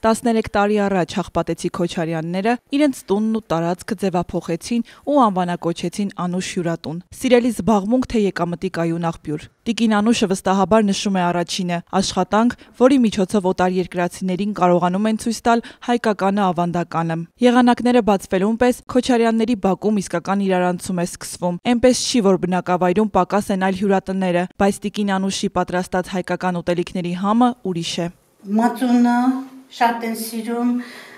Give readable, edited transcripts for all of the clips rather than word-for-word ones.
13 տարի առաջ Հաղպատեցի Քոչարյանները իրենց տունն ու տարածքը ձևափոխեցին ու անվանակոչեցին Անուշ հյուրատուն։ Սիրելի զբաղմունք թե եկամտի կայուն աղբյուր։ Տիկին Անուշը վստահաբար նշում է առաջինը՝ աշխատանք, որի միջոցով օտարերկրացիներին կարողանում են ցույց տալ հայկականը ավանդականը։ Եղանակները բացվելուն պես Քոչարյանների բակում իսկական իրարանցում է սկսվում։ Էնպես չի, որ բնակավայրում պակաս են այլ հյուրատները, բայց տիկին Անուշի պատրաստած հայկական ուտելիքների համը ուրիշ է։ Մածունը շատ են սիրում,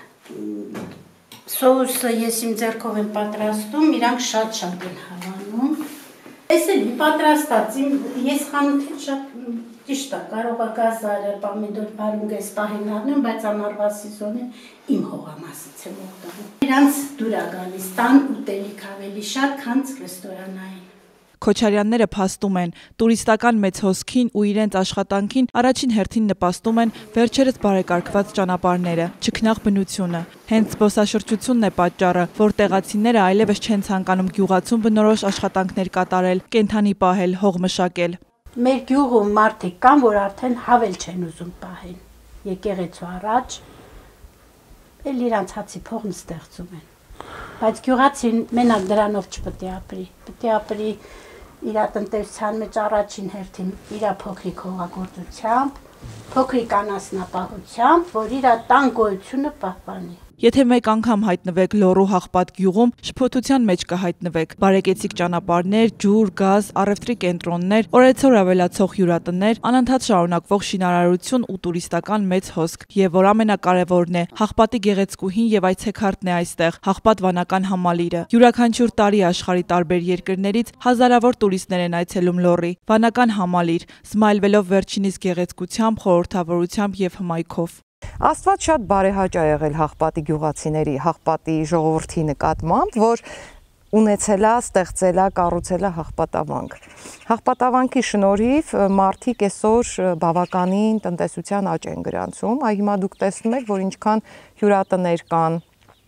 սոուսը ես իմ ձեռքով եմ պատրաստում, իրանք շատ են հավանում։ Ես էլ պատրաստած եմ, ես խանութին շատ ճիշտ է, կարող է գազարը, պամիդոր, բարունգ ես պահին առնեմ, բայց ամառվա սեզոնին իմ հողամասից եմ օգտվում։ Իրանց դուր է գալիս, տան ուտելիք ավելի շատ, քան ռեստորանային։ Քոչարյանները փաստում են, տուրիստական մեծ հոսքին ու իրենց աշխատանքին առաջին հերթին նպաստում են վերջերս բարեկարգված ճանապարհները, չքնաղ բնությունը։ Հենց զբոսաշրջությունն է պատճառը, որ տեղացիները այլևս չեն ցանկանում գյուղացում բնորոշ աշխատանքներ կատարել, կենդանի պահել, հող մշակել։ Մեր գյուղում մարդիկ կան, որ արդեն հավել չեն ուզում պահել։ Եկեղեցու առաջ էլ իրանց հացի փողն ստեղծում են։ Բայց գյուղացին մենակ դրանով չպետք է ապրի, պետք է ապրի իր տնտեսության մեջ առաջին հերթին իր փոքրիկ հողագործությամբ, փոքրիկ անասնապահությամբ, որ իր տան գոյությունը պահպանի։ Եթե մեկ անգամ հայտնվեք Լոռու Հաղպատ գյուղում, շփոթության մեջ կհայտնվեք բարեկեցիկ ճանապարհներ, ջուր, գազ, առևտրի կենտրոններ, օրեցօր ավելացող հյուրատներ, անընդհատ շարունակվող շինարարություն ու տուրիստական մեծ հոսք, եւ որ ամենակարևորն է, Հաղպատի գեղեցկուհին եւ այցեքարտն է այստեղ, Հաղպատ վանական համալիրը։ Յուրաքանչյուր տարի աշխարհի տարբեր երկրներից հազարավոր տուրիստներ են այցելում Լոռի։ Վանական համալիր, զմայլվելով վերջինիս գեղեցկությամբ, խորհրդավորությամբ եւ հմայքով։ Աստված շատ բարեհաճ է եղել Հաղպատի գյուղացիների, Հաղպատի ժողովրդի նկատմամբ, որ ունեցել է, ստեղծել է, կառուցել է Հաղպատավանք։ Հաղպատավանքի շնորհիվ մարդիկ այսօր բավականին տնտեսության աճ են գրանցում։ Այ հիմա դուք տեսնում եք, որ ինչքան հյուրատներ կան,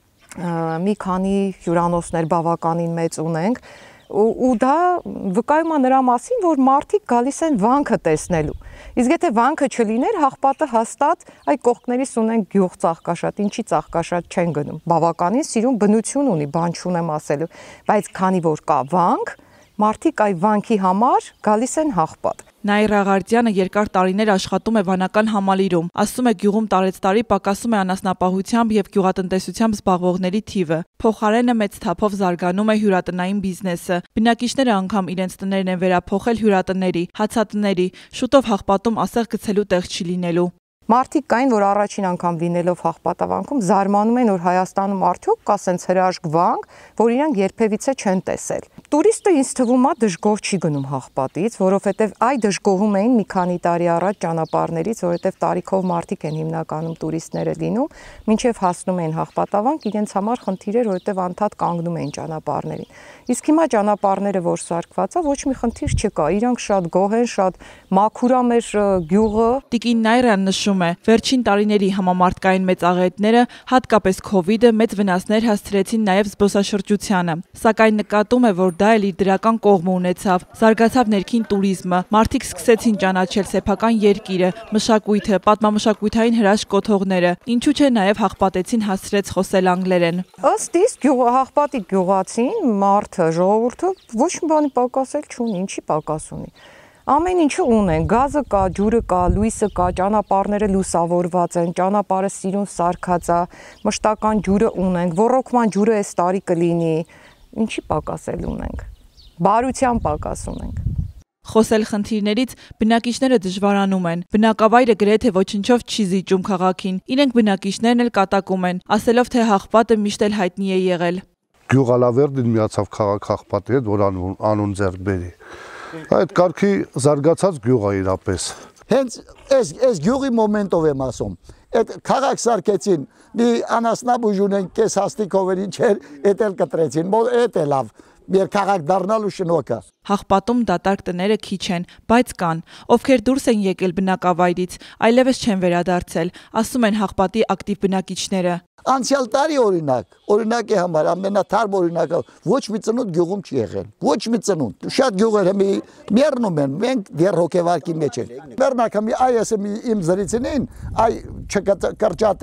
մի քանի հյուրանոցներ բավականին մեծ ունենք, ու դա վկայում է նրա մասին, որ մարդիկ գալիս են վանքը տեսնելու։ Իսկ եթե վանքը չլիներ, Հաղպատը հաստատ այդ կողքներիս ունեն գյուղ Ծաղկաշատ, ինչի Ծաղկաշատ չեն գնում։ Բավականին սիրուն բնություն ունի, բան չունեմ ասելու, բայց քանի որ կա վանք, մարդիկ այդ վանքի համար գալիս են Հաղպատ։ Նաիրա Աղարդյանը երկար տարիներ աշխատում է վանական համալիրում։ Ասում է, գյուղում տարեցտարի պակասում է անասնապահությամբ եւ գյուղատնտեսությամբ զբաղվողների թիվը։ Փոխարենը մեծ թափով զարգանում է հյուրատնային բիզնեսը։ Բնակիչները անգամ իրենց տներն են վերափոխել հյուրատների, հացատների, շուտով Հաղպատում ասեղ գցելու տեղ չի լինելու։ Մարդիկ կային, որ առաջին անգամ լինելով Հաղպատավանքում զարմանում են, որ Հայաստանում արդյոք կա սենց հրաշք վանք, որ իրանք երբևիցե չեն տեսել։ Տուրիստը ինձ թվում է դժգոհ չի գնում Հաղպատից, որովհետև այ դժգոհում էին մի քանի տարի առաջ ճանապարհներից, որովհետև տարիքով մարդիկ են հիմնականում տուրիստները լինում, մինչև հասնում են Հաղպատավանք, իրենց համար խնդիր էր, որովհետև անդադ կանգնում էին ճանապարհներին։ Իսկ հիմա ճանապարհները որ սարքված է, ոչ մի խնդիր չկա, իրանք շատ գոհ են, շատ մաքուր է մեր գյուղը։ Տիկին Նայրան նշում է, վերջին տարիների համամարտկային մեծ աղետները, հատկապես Քովիդը, մեծ վնասներ հասցրեցին նաև զբոսաշրջությանը։ Սակայն նկատում է, որ դա էլ իր դրական կողմը ունեցավ։ Զարգացավ ներքին տուրիզմը, մարդիկ սկսեցին ճանաչել սեփական երկիրը, մշակույթը, պատմամշակութային հրաշք կոթողները, ինչու՞ չէ նաև Հաղպատեցին հասցրեց խոսել անգլերեն։ Ըստ իսկ Հաղպատի գյուղացին մարդը, ժողովուրդը ոչ մի բանի պակասել չունի, ինչի պակաս ունի։ Ամեն ինչը ունեն, գազը կա, ջուրը կա, լույսը կա, ճանապարհները լուսավորված են, ճանապարհը սիրուն սարքած է, մշտական ջուրը ունենք, ոռոգման ջուրը այս տարի կլինի, ինչի պակասել ունենք։ Բարության պակաս ունենք։ Խոսել խնդիրներից բնակիչները դժվարանում են։ Բնակավայրը գրեթե ոչնչով չի զիջում քաղաքին։ Իրենք բնակիչներն էլ կատակում են, ասելով, թե Հաղպատը միշտ էլ հայտնի է եղել։ Գյուղալավերդին միացավ քաղաք Հաղպատի հետ, որ անուն ձեռք բերի։ Այդ կարգի զարգացած գյուղ է իրապես։ Հենց այս գյուղի մոմենտով եմ ասում։ Այդ քաղաք սարքեցին, մի անասնաբուժ ունեն կես հաստիկով էր ինչեր, էդ էլ կտրեցին, էդ է լավ։ Մեր քաղաք դառնալու շնորհքը։ Հաղպատում դատարկ տները քիչ են, բայց կան, ովքեր դուրս են եկել բնակավայրից, այլևս չեն վերադարձել, ասում են Հաղպատի ակտիվ բնակիչները։ Անցյալ տարի օրինակի համար ամենաթարմ օրինակը ոչ մի ծնունդ գյուղում չի եղել, ոչ մի ծնունդ։ Շատ գյուղերը մեռնում են, մենք դեռ հոգեվարքի մեջ ենք։ Մեռնակը այ ասեմ իմ զրիցին, այ չկրճատեք։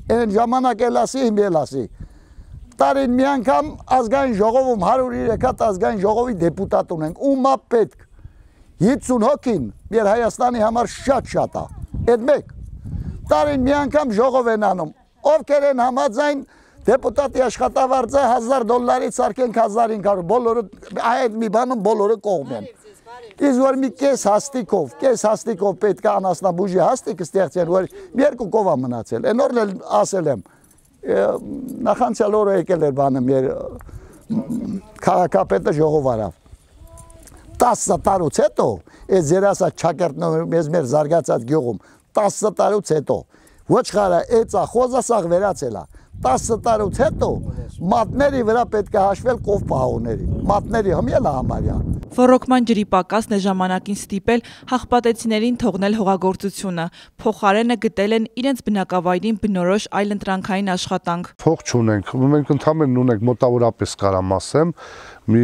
Այն ժամանակ էլ ասի, իմ էլ ասի։ Տարին մի անգամ ազգային ժողովում 103 հատ ազգային ժողովի դեպուտատ ունենք։ Ումա պետք 50 հոգին մեր Հայաստանի համար շատ է։ Այդ մեկ։ Տարին մի անգամ ժողով են անում։ Ովքեր են համաձայն դեպուտատի աշխատավարձը $1000 սարքենք 1500 բոլորը այդ մի բանում բոլորը կողմ են։ Իսկ որ մի կես հաստիկով պետք է անասնաբուժի հաստիկ ստեղծեն, որ մի երկու կով է մնացել։ Այն օրն էլ ասել եմ, նախանցյալ օրը եկել էր բանը մեր քաղաքապետը ժողով արավ։ 10 տարուց հետո այդ ձեր ասած ճակերտները մեր զարգացած գյուղում 10 տարուց հետո ոչխարը էծա խոզասաղ վերացել է 10 տարուց հետո մատների վրա պետք է հաշվել կով պահողների մատների հմիելը համարյա Ռոռոկման ջրի պակասն է ժամանակին ստիպել հաղպատեցիներին թողնել հողագործությունը փոխարենը գտել են իրենց բնակավայրին բնորոշ այլընտրանքային աշխատանք Փող չունենք մենք ընդհանրապես ունենք մոտավորապես կարամ ասեմ մի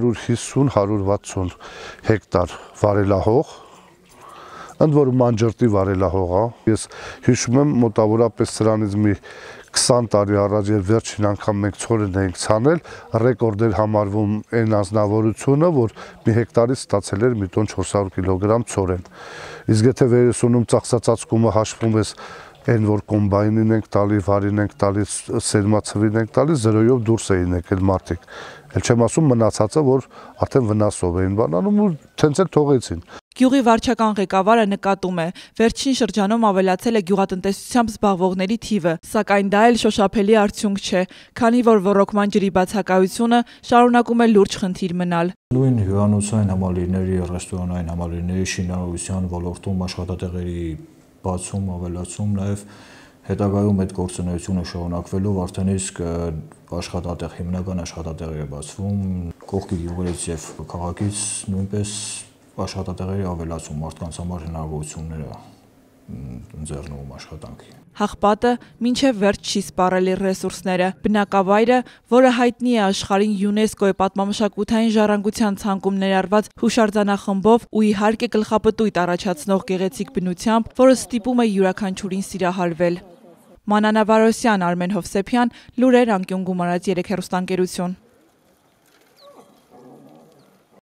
150-160 հեկտար վարելահող ընդ որում մանջրտի վարելահող է ես հիշում եմ մոտավորապես սրանից մի 20 տարի առաջ եւ վերջին անգամ մենք ցորեն էինք ցանել ռեկորդ էր համարվում այն անձնավորությունը որ մի հեկտարից ստացել էր 1 տոն 400 կիլոգրամ ցորեն իսկ եթե վերեսունում ծախսածածկումը հաշվում է այն որ կոմբայնին ենք տալի վարին ենք տալի սերմացվին ենք տալի 0-ով դուրս էին եկել մարդիկ Էլ չեմ ասում մնացածը որ արդեն վնասով էին բանանում ու թենց էլ թողեցին Գյուղի վարչական ղեկավարը նկատում է, վերջին շրջանում ավելացել է գյուղատնտեսությամբ զբաղվողների թիվը, սակայն դա էլ շոշափելի արդյունք չէ, քանի որ ռոռոկման ջրի բացակայությունը շարունակում է լուրջ խնդիր մնալ։ Նույն հյուրանոցային համալիրների, ռեստորանային համալիրների շինարարության ոլորտում աշխատատեղերի բացում, ավելացում, նաև հետագայում այդ գործունեությունը շարունակվելով արդեն իսկ աշխատատեղ հիմնական աշխատատեղեր է բացվում, կողքի գյուղերից եւ քաղաքից նույնպես աշխատատեղերի ավելացում մարդկանց համար հնարավորությունները ընձեռնվում աշխատանքի։ Հաղպատը մինչև վերջ չի սպառել իր ռեսուրսները։ Բնակավայրը, որը հայտնի է աշխարհին ՅՈՒՆԵՍԿՕ-ի պատմամշակութային ժառանգության ցանկում ներառված հուշարձանախմբով ու իհարկե գլխապտույտ առաջացնող գեղեցիկ բնությամբ, որը ստիպում է յուրաքանչյուրին սիրահարվել։ Մանանա Վարոսյան, Արմեն Հովսեփյան, լուրեր անկյուն գումարած 3 հեռուստաընկերություն։